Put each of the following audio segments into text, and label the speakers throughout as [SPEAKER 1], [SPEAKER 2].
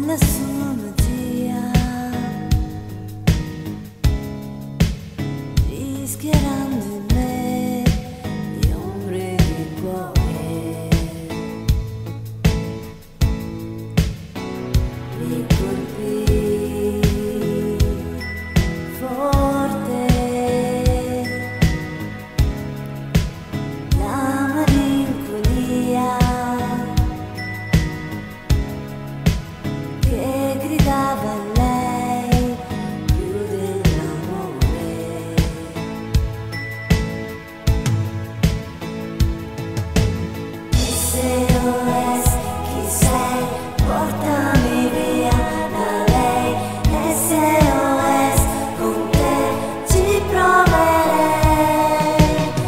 [SPEAKER 1] nessuno zia, rischiando in me gli ombre di cuore, mi colpì forte la malinconia che gridava a lei più dell'amore. SOS, chi sei? Portami via da lei. SOS, con te ci proverei.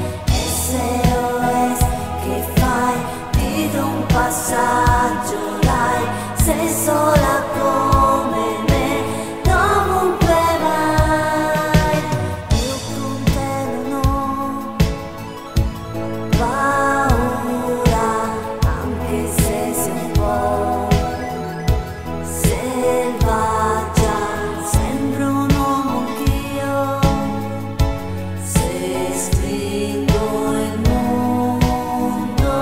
[SPEAKER 1] SOS, che fai? Ti do un passaggio, dai, sei sola come me, dovunque vai. Io con te non ho paura, anche se sei un po' selvaggia, sembro un uomo anch'io, se stringo il mondo.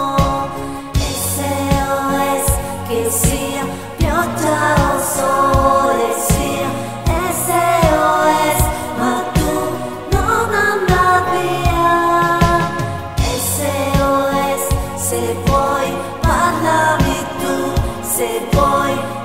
[SPEAKER 1] SOS, che sia pioggia o sole sia, SOS, ma tu non andar via. SOS, se vuoi parlami tu, se vuoi